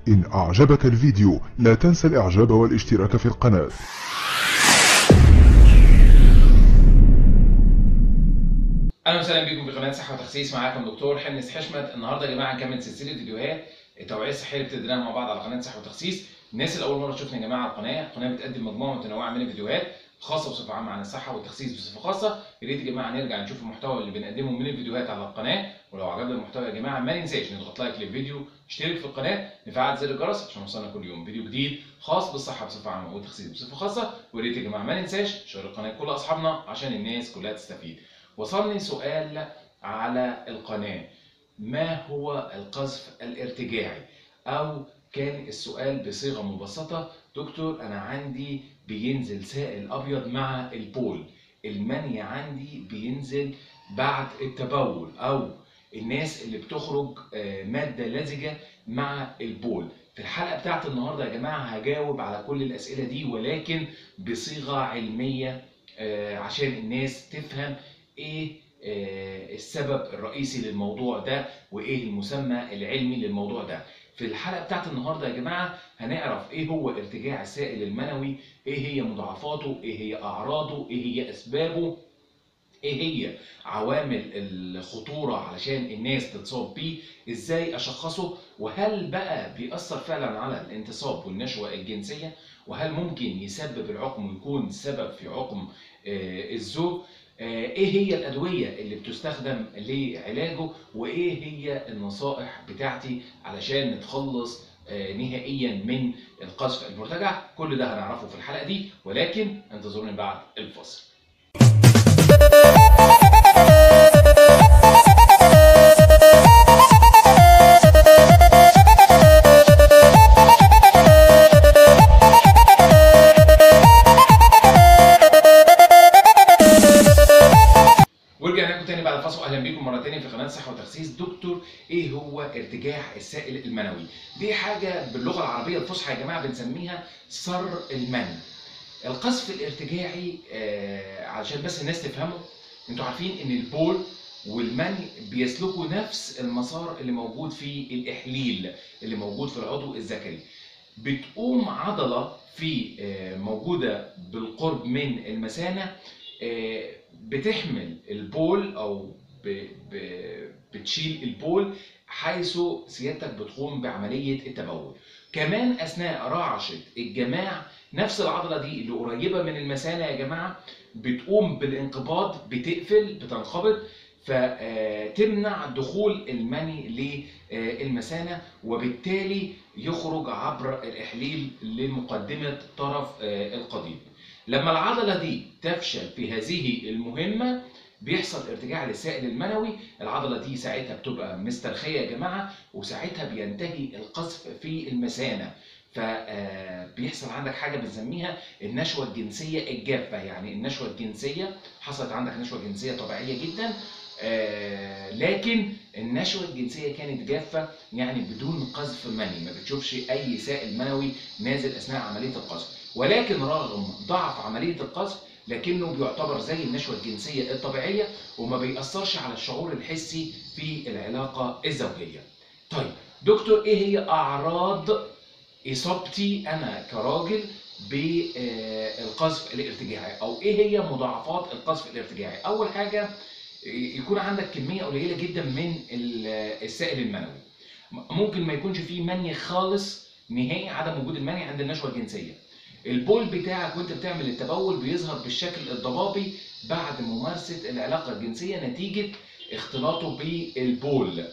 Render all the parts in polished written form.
إن أعجبك الفيديو لا تنسى الإعجاب والاشتراك في القناة. اهلا وسهلا بكم في قناه صحه وتخسيس. معاكم دكتور حنس حشمت. النهارده يا جماعه هنكمل سلسله فيديوهات التوعيه الصحيه اللي بتدرسها مع بعض على قناه صحه وتخسيس. الناس اللي اول مره تشوفنا يا جماعه على القناه بتقدم مجموعه متنوعه من الفيديوهات خاصه بصفه عامه عن الصحه والتخسيس بصفه خاصه. يا ريت يا جماعه نرجع نشوف المحتوى اللي بنقدمه من الفيديوهات على القناه، ولو عجبنا المحتوى يا جماعه ما ننساش نضغط لايك للفيديو، نشترك في القناه، نفعل زر الجرس عشان يوصلنا كل يوم فيديو جديد خاص بالصحه بصفه عامه والتخسيس بصفه خاصه. ويا ريت يا جماعه ما ننساش شير القناه لكل اصحابنا عشان الناس كلها تستفيد. وصلني سؤال على القناة: ما هو القذف الارتجاعي؟ أو كان السؤال بصيغة مبسطة: دكتور أنا عندي بينزل سائل أبيض مع البول، المني عندي بينزل بعد التبول، أو الناس اللي بتخرج مادة لزجة مع البول. في الحلقة بتاعت النهاردة يا جماعة هجاوب على كل الأسئلة دي ولكن بصيغة علمية عشان الناس تفهم إيه السبب الرئيسي للموضوع ده وايه المسمى العلمي للموضوع ده. في الحلقه بتاعت النهارده يا جماعه هنعرف ايه هو ارتجاع السائل المنوي، ايه هي مضاعفاته، ايه هي اعراضه، ايه هي اسبابه، ايه هي عوامل الخطوره علشان الناس تتصاب بيه، ازاي اشخصه، وهل بقى بيأثر فعلا على الانتصاب والنشوه الجنسيه، وهل ممكن يسبب العقم ويكون سبب في عقم الزوج، ايه هي الادويه اللي بتستخدم لعلاجه، وايه هي النصائح بتاعتي علشان نتخلص نهائيا من القذف المرتجع. كل ده هنعرفه في الحلقه دي، ولكن انتظروني بعد الفاصل. ورجعنا لكم تاني بعد الفاصل، واهلا بيكم مره تاني في قناه صحه وتخسيس. دكتور ايه هو ارتجاع السائل المنوي؟ دي حاجه باللغه العربيه الفصحى يا جماعه بنسميها صر المني. القذف الارتجاعي علشان بس الناس تفهمه، انتوا عارفين ان البول والمني بيسلكوا نفس المسار اللي موجود في الاحليل اللي موجود في العضو الذكري. بتقوم عضله في موجوده بالقرب من المثانه بتحمل البول او بتشيل البول حيث سيادتك بتقوم بعمليه التبول. كمان اثناء رعشه الجماع نفس العضله دي اللي قريبه من المثانه يا جماعه بتقوم بالانقباض، بتقفل، بتنقبض، فتمنع دخول المني للمثانه، وبالتالي يخرج عبر الاحليل لمقدمه طرف القضيب. لما العضله دي تفشل في هذه المهمه بيحصل ارتجاع للسائل المنوي. العضله دي ساعتها بتبقى مسترخيه يا جماعه، وساعتها بينتهي القذف في المثانه، فبيحصل عندك حاجه بنسميها النشوه الجنسيه الجافه. يعني النشوه الجنسيه حصلت عندك نشوه جنسيه طبيعيه جدا، لكن النشوه الجنسيه كانت جافه، يعني بدون قذف مني، ما بتشوفش اي سائل منوي نازل اثناء عمليه القذف. ولكن رغم ضعف عمليه القذف لكنه بيعتبر زي النشوه الجنسيه الطبيعيه وما بيأثرش على الشعور الحسي في العلاقه الزوجيه. طيب دكتور ايه هي اعراض اصابتي انا كراجل بالقذف الارتجاعي، او ايه هي مضاعفات القذف الارتجاعي؟ اول حاجه يكون عندك كميه قليله جدا من السائل المنوي، ممكن ما يكونش فيه مني خالص نهائي، عدم وجود المني عند النشوه الجنسيه. البول بتاعك وانت بتعمل التبول بيظهر بالشكل الضبابي بعد ممارسه العلاقه الجنسيه نتيجه اختلاطه بالبول،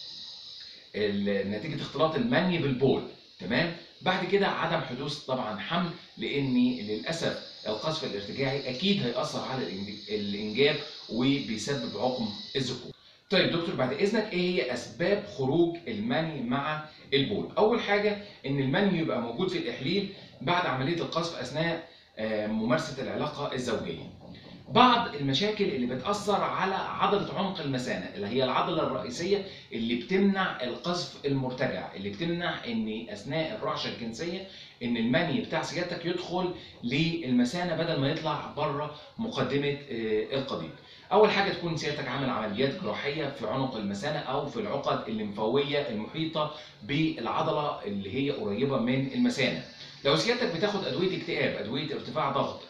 نتيجه اختلاط المني بالبول. تمام؟ بعد كده عدم حدوث طبعا حمل، لان للاسف القذف الارتجاعي اكيد هيأثر على الانجاب وبيسبب عقم الذكور. طيب دكتور بعد اذنك ايه هي اسباب خروج المني مع البول؟ اول حاجه ان المني يبقى موجود في الاحليل بعد عمليه القذف اثناء ممارسه العلاقه الزوجيه. بعض المشاكل اللي بتأثر على عضلة عنق المثانة اللي هي العضلة الرئيسية اللي بتمنع القذف المرتجع، اللي بتمنع ان اثناء الرعشة الجنسية ان المني بتاع سيادتك يدخل للمثانة بدل ما يطلع بره مقدمة القضيب. اول حاجة تكون سيادتك عامل عمليات جراحية في عنق المثانة او في العقد الليمفاوية المحيطة بالعضلة اللي هي قريبة من المثانة. لو سيادتك بتاخد ادوية اكتئاب، ادوية ارتفاع ضغط،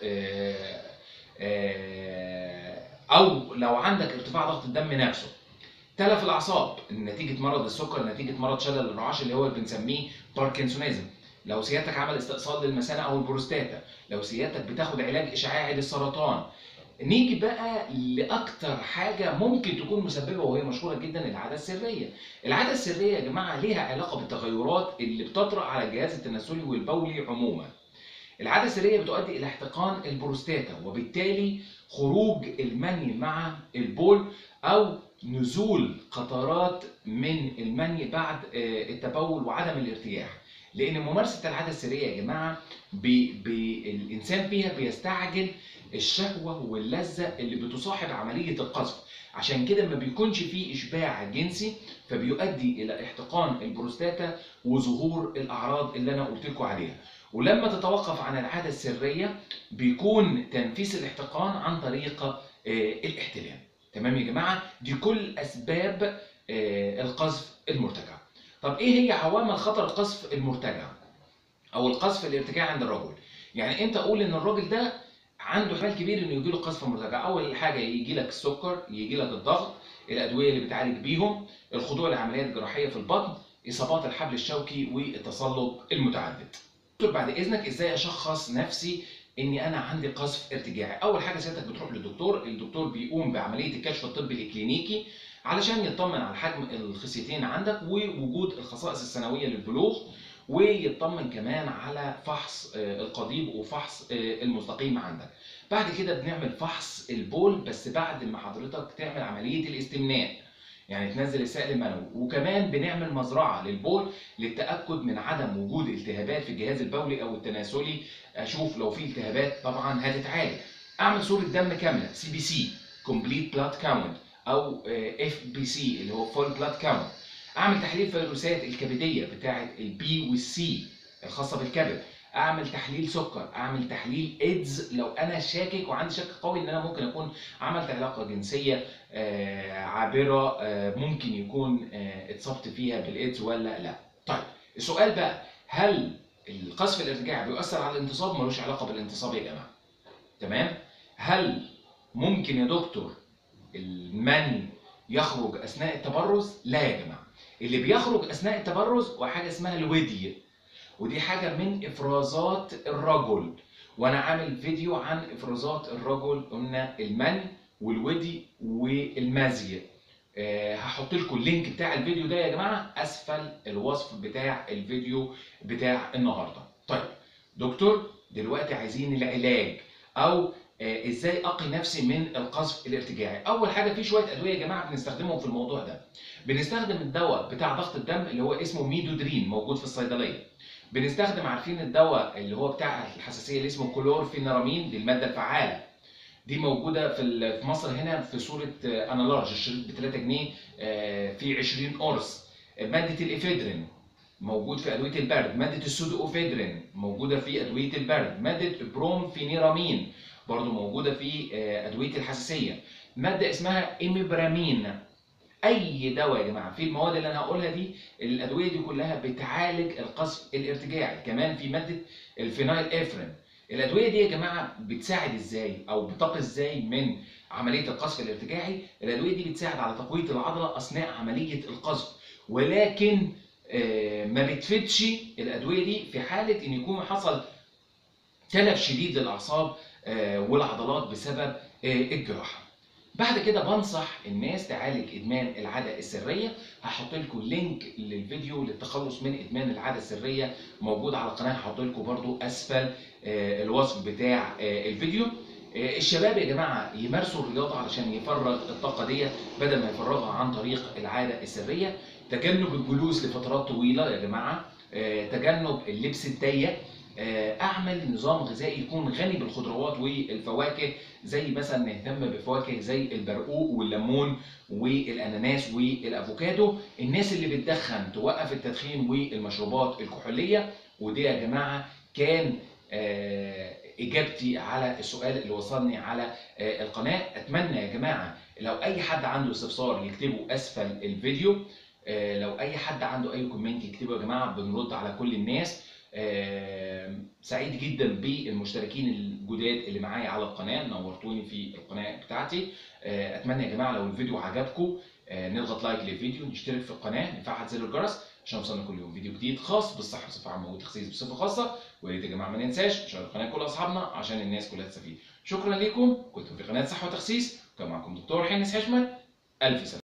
او لو عندك ارتفاع ضغط الدم نفسه، تلف الاعصاب نتيجه مرض السكر، نتيجه مرض شلل الرعاش اللي هو بنسميه باركنسونيزم، لو سيادتك عمل استئصال للمثانه او البروستاتا، لو سيادتك بتاخد علاج اشعاعي للسرطان. نيجي بقى لاكتر حاجه ممكن تكون مسببه وهي مشهوره جدا، العاده السريه. العاده السريه يا جماعه ليها علاقه بالتغيرات اللي بتطرأ على الجهاز التناسلي والبولي عموما. العادة السرية بتؤدي إلى احتقان البروستاتا وبالتالي خروج المني مع البول أو نزول قطرات من المني بعد التبول وعدم الارتياح. لأن ممارسة العادة السرية يا جماعة الإنسان فيها بيستعجل الشهوة واللذة اللي بتصاحب عملية القذف، عشان كده ما بيكونش فيه إشباع جنسي فبيؤدي إلى احتقان البروستاتا وظهور الأعراض اللي أنا قلت لكم عليها. ولما تتوقف عن العادة السرية بيكون تنفيس الاحتقان عن طريق الاحتلام. تمام يا جماعة؟ دي كل أسباب القذف المرتجع. طب إيه هي عوامل خطر القذف المرتجع أو القذف الارتجاعي عند الرجل؟ يعني إمتى أقول إن الراجل ده عنده احتمال كبير إنه يجيله قذف مرتجع؟ أول حاجة يجي لك السكر، يجي لك الضغط، الأدوية اللي بتعالج بيهم، الخضوع لعمليات جراحية في البطن، إصابات الحبل الشوكي والتصلب المتعدد. بعد اذنك ازاي اشخص نفسي اني انا عندي قذف ارتجاعي؟ اول حاجه سيادتك بتروح للدكتور، الدكتور بيقوم بعمليه الكشف الطبي الاكلينيكي علشان يطمن على حجم الخصيتين عندك ووجود الخصائص السنويه للبلوغ، ويطمن كمان على فحص القضيب وفحص المستقيم عندك. بعد كده بنعمل فحص البول بس بعد ما حضرتك تعمل عمليه الاستمناء، يعني تنزل السائل المنوي، وكمان بنعمل مزرعه للبول للتاكد من عدم وجود التهابات في الجهاز البولي او التناسلي، اشوف لو في التهابات طبعا هتتعالج. اعمل صوره دم كامله سي بي سي كومبليت بلاد كاونت او اف بي سي اللي هو فول بلاد كاونت. اعمل تحليل فيروسات الكبديه بتاعه البي والسي الخاصه بالكبد. اعمل تحليل سكر، اعمل تحليل ايدز لو انا شاكك وعندي شك قوي ان انا ممكن اكون عملت علاقه جنسيه عابره ممكن يكون اتصبت فيها بالايدز ولا لا. طيب السؤال بقى، هل القذف الارتجاعي بيؤثر على الانتصاب؟ ملوش علاقه بالانتصاب يا جماعه. تمام؟ هل ممكن يا دكتور المني يخرج اثناء التبرز؟ لا يا جماعه. اللي بيخرج اثناء التبرز وحاجه اسمها الودي، ودي حاجه من افرازات الرجل، وانا عامل فيديو عن افرازات الرجل، قلنا المني والودي والمازيه. هحط لكم اللينك بتاع الفيديو ده يا جماعه اسفل الوصف بتاع الفيديو بتاع النهارده. طيب دكتور دلوقتي عايزين العلاج او ازاي اقي نفسي من القذف الارتجاعي. اول حاجه في شويه ادويه يا جماعه بنستخدمهم في الموضوع ده. بنستخدم الدواء بتاع ضغط الدم اللي هو اسمه ميدودرين موجود في الصيدليه. بنستخدم عارفين الدواء اللي هو بتاع الحساسيه اللي اسمه كلورفينرامين، دي الماده الفعاله، دي موجوده في مصر هنا في صوره انالارج، الشريط ب 3 جنيه في 20 قرص. ماده الافيدرين موجود في ادويه البرد، ماده السودوفيدرين موجوده في ادويه البرد، ماده برومفينيرامين برضو موجوده في ادويه الحساسيه، ماده اسمها ايميبرامين. اي دواء يا جماعه في المواد اللي انا هقولها دي، الادويه دي كلها بتعالج القذف الارتجاعي. كمان في ماده الفينايل افرين. الادويه دي يا جماعه بتساعد ازاي او بتقي ازاي من عمليه القذف الارتجاعي؟ الادويه دي بتساعد على تقويه العضله اثناء عمليه القذف، ولكن ما بتفيدش الادويه دي في حاله ان يكون حصل تلف شديد للاعصاب والعضلات بسبب الجراحه. بعد كده بنصح الناس تعالج ادمان العاده السريه. هحط لكم لينك للفيديو للتخلص من ادمان العاده السريه موجود على القناه، هحط لكم برضو اسفل الوصف بتاع الفيديو. الشباب يا جماعه يمارسوا الرياضه علشان يفرغ الطاقه ديت بدل ما يفرغها عن طريق العاده السريه. تجنب الجلوس لفترات طويله يا جماعه، تجنب اللبس الضيق، اعمل نظام غذائي يكون غني بالخضروات والفواكه زي مثلا نهتم بفواكه زي البرقوق والليمون والاناناس والافوكادو. الناس اللي بتدخن توقف التدخين والمشروبات الكحوليه. ودي يا جماعه كان اجابتي على السؤال اللي وصلني على القناه. اتمنى يا جماعه لو اي حد عنده استفسار يكتبه اسفل الفيديو. لو اي حد عنده اي كومنت يكتبه يا جماعه، بنرد على كل الناس. سعيد جدا بالمشتركين الجداد اللي معايا على القناه، نورتوني في القناه بتاعتي. اتمنى يا جماعه لو الفيديو عجبكم نضغط لايك للفيديو، نشترك في القناه، نفعل زر الجرس عشان يوصلنا كل يوم فيديو جديد خاص بالصحه بصفه عامه والتخسيس بصفه خاصه. ويا ريت يا جماعه ما ننساش نشارك القناه كل اصحابنا عشان الناس كلها تستفيد. شكرا لكم، كنتم في قناه صحه وتخسيس، كان معكم دكتور حنس حشمت. الف سلامه.